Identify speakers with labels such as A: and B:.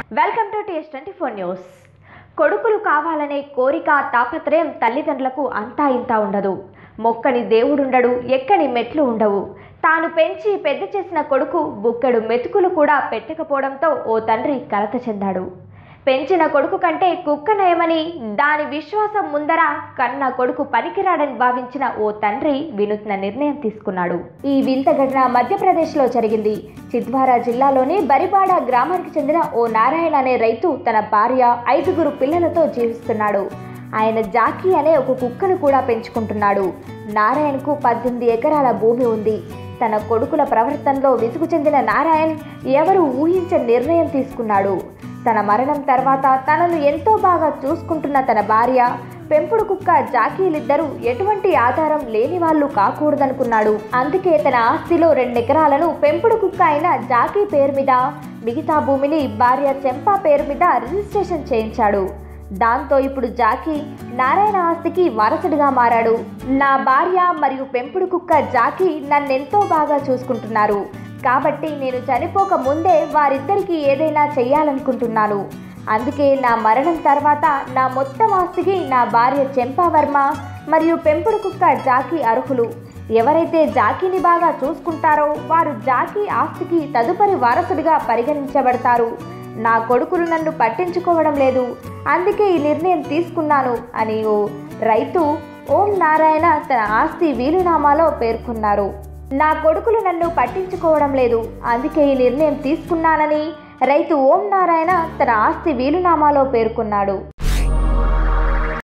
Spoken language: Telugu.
A: Welcome to TS24 news. కొడుకులు కావాలనే కోరిక తాపత్రయం తల్లిదండ్రులకు అంతా ఇంతా ఉండదు. మొక్కని దేవుడుండడు, ఎక్కని మెట్లు ఉండవు. తాను పెంచి పెద్ద చేసిన కొడుకు బుక్కెడు మెతుకులు కూడా పెట్టకపోవడంతో ఓ తండ్రి కలత చెందాడు. పెంచిన కొడుకు కంటే కుక్క నయమని దాని విశ్వాసం ముందర కన్న కొడుకు పనికిరాడని భావించిన ఓ తండ్రి వినూత్న నిర్ణయం తీసుకున్నాడు. ఈ వింత ఘటన మధ్యప్రదేశ్లో జరిగింది. చిద్వారా జిల్లాలోని బరిబాడ గ్రామానికి చెందిన ఓ నారాయణ అనే రైతు తన భార్య 5 పిల్లలతో జీవిస్తున్నాడు. ఆయన జాకీ అనే ఒక కుక్కను కూడా పెంచుకుంటున్నాడు. నారాయణకు 18 ఎకరాల భూమి ఉంది. తన కొడుకుల ప్రవర్తనలో విసుగు చెందిన నారాయణ్ ఎవరు ఊహించని నిర్ణయం తీసుకున్నాడు. తన మరణం తర్వాత తనను ఎంతో బాగా చూసుకుంటున్న తన భార్య, పెంపుడు కుక్క జాకీలిద్దరూ ఎటువంటి ఆధారం లేని వాళ్ళు కాకూడదనుకున్నాడు. అందుకే తన ఆస్తిలో 2 ఎకరాలను పెంపుడు కుక్క అయిన జాకీ పేరు మీద, మిగతా భూమిని భార్య చెంపా పేరు మీద రిజిస్ట్రేషన్ చేయించాడు. దాంతో ఇప్పుడు జాకీ నారాయణ ఆస్తికి వారసుడిగా మారాడు. నా భార్య మరియు పెంపుడు కుక్క జాకీ నన్నెంతో బాగా చూసుకుంటున్నారు కాబట్టి నేను చనిపోక ముందే వారిద్దరికీ ఏదైనా చెయ్యాలనుకుంటున్నాను. అందుకే నా మరణం తర్వాత నా మొత్తం ఆస్తికి నా భార్య చెంపావర్మ మరియు పెంపుడు కుక్క జాకీ అర్హులు. ఎవరైతే జాకీని బాగా చూసుకుంటారో వారు జాకీ ఆస్తికి తదుపరి వారసుడిగా పరిగణించబడతారు. నా కొడుకులు నన్ను పట్టించుకోవడం లేదు, అందుకే ఈ నిర్ణయం తీసుకున్నాను అని ఓ రైతు ఓం నారాయణ తన ఆస్తి వీలునామాలో పేర్కొన్నారు. నా కొడుకులు నన్ను పట్టించుకోవడం లేదు, అందుకే ఈ నిర్ణయం తీసుకున్నానని రైతు ఓం నారాయణ తన ఆస్తి వీలునామాలో పేర్కొన్నాడు.